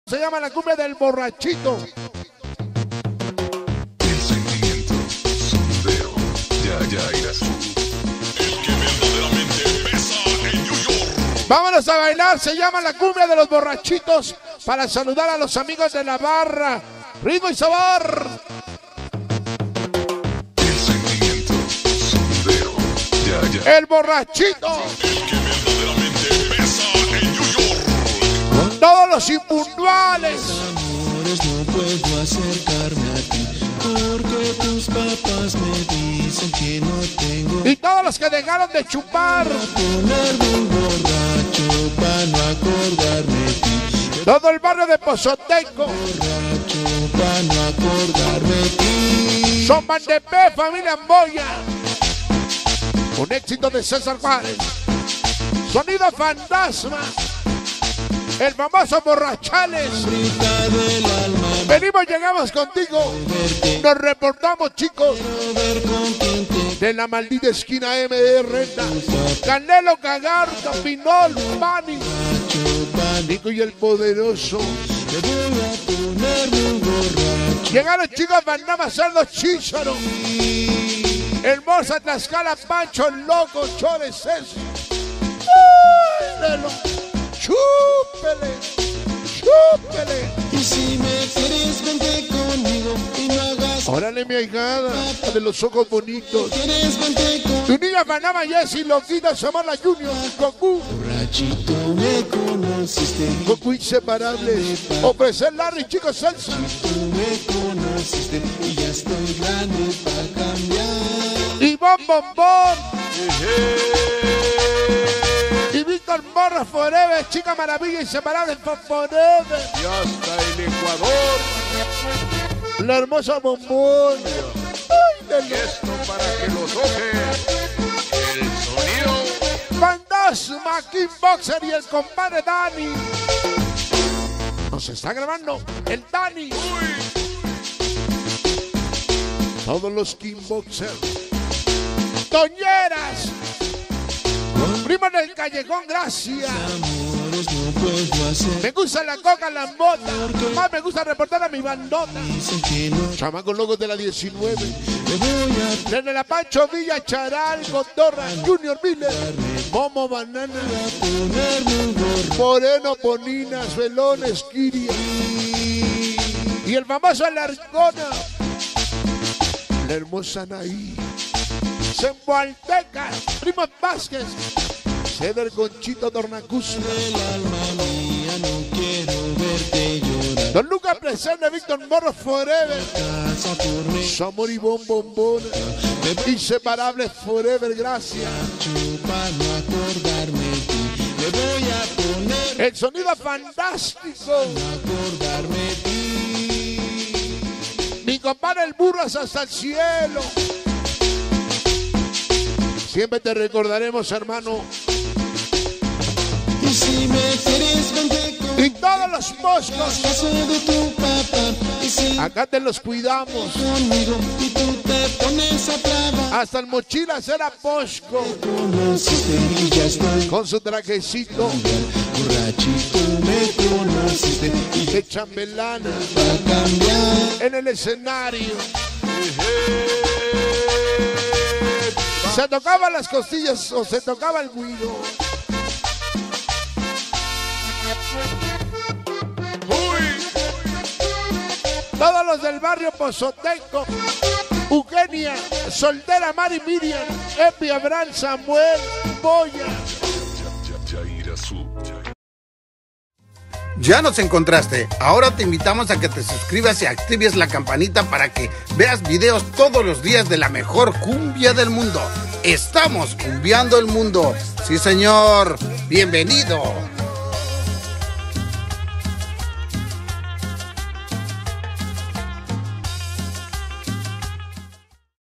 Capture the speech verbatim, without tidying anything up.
Se llama la cumbia del borrachito. El sentimiento, sondeo, ya, ya, irás. El que verdaderamente pesa en New York. Vámonos a bailar, se llama la cumbia de los borrachitos. Para saludar a los amigos de la barra. Ritmo y sabor. El sentimiento, sondeo, ya, ya. El borrachito. El que verdaderamente pesa en New York. Todos los impuntuales. Amores, no puedo acercarme a ti porque tus papás me dicen que no tengo Y todos los que dejaron de chupar. para ponerme un borracho para no acordarme de ti. Todo el barrio de Pozotenco. Borracho para no acordarme de ti. Son Mandepé, familia Amboya. Un éxito de César Juárez. Sonido fantasma. El famoso Borrachales. Grita del alma, Venimos, llegamos contigo. verte, Nos reportamos, chicos, quiero ver con quién te de la maldita esquina M D Renta. Canelo, Cagarta, Pinol, Bani, borracho para no. Nico y el Poderoso. Te voy a ponerme un borracho. Llegaron chicos, Bandama, Cerdo, Chícharo. Hermosa, Tlaxcala, Pancho, Loco, Chores, eso. ¡Lelo! ¡Chúpele! ¡Chúpele! Y si me quieres, vente conmigo y no hagas. Órale, mi ahijada, de los ojos bonitos. ¿Quieres, vente conmigo? Tu niña Panama, Jessy, Loquita, Samara Junior, Goku, Borrachito me conociste, Goku inseparables. Ofrecer Larry, chicos, salsa. tú me conociste y ya estoy grande para cambiar. Y Bom Bom Bom. Y Víctor Morra Forever, chica maravilla inseparable for Forever. Y hasta el Ecuador. La hermosa Bombón. Ay, de Y lo- esto para que los ojes. El sonido. Fantasma, Kickboxer y el compadre Dani. Nos está grabando el Dani. Todos los Kickboxers. Toñeras. Primo del callejón, gracias. Amores, no puedo hacer. Me gusta la coca, la mota. Más me gusta reportar a mi bandota. Dicen que no Chamaco logos de la diecinueve. me voy a Desde la Pancho Villa, Charal, Gondorra, Junior Miller, Momo Banana, ponerme un borracho. Moreno, Poninas, Velones, Kiria. Y el famoso Alarcona. La hermosa Naí. Zemboalteca, Primo Vázquez. Ceder Conchito Dornacus. Del alma mía, no quiero verte llorar. Don Lucas presente, Víctor Morro Forever. Casa por mí, Samor y Bom Bombón. Inseparables Forever, gracias. para no acordarme de ti. Me voy a poner El sonido fantástico. a acordarme de ti. Mi compadre el Burras hasta el cielo. Siempre te recordaremos, hermano. Y si me quieres, vente conmigo. Y todos los moscos, Caso de tu papá. Y si acá te los cuidamos. conmigo y tú te pones a trabajar. Hasta el mochilas era Posco. Conociste y ya estoy Con su trajecito borrachito. Me conociste y ya de chambelana va a cambiar. en el escenario. Se tocaban las costillas o se tocaba el guido. Todos los del barrio Pozotenco. Eugenia, Soltera, Mari Miriam, Epi, Abraham, Samuel, Boya. Ya, ya, irás. Ya nos encontraste. Ahora te invitamos a que te suscribas y actives la campanita para que veas videos todos los días de la mejor cumbia del mundo. Estamos cumbiando el mundo. Sí, señor. Bienvenido.